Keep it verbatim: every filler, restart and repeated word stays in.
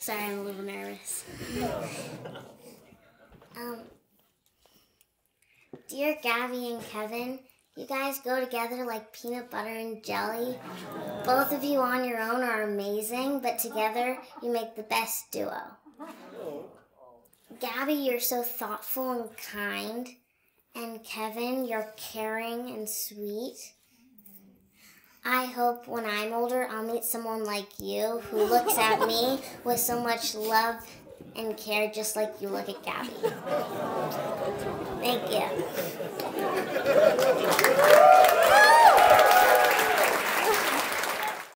Sorry, I'm a little nervous. um, dear Gabby and Kevin, you guys go together like peanut butter and jelly. Both of you on your own are amazing, but together you make the best duo. Gabby, you're so thoughtful and kind. And Kevin, you're caring and sweet. I hope when I'm older, I'll meet someone like you who looks at me with so much love and care, just like you look at Gabby. Thank you.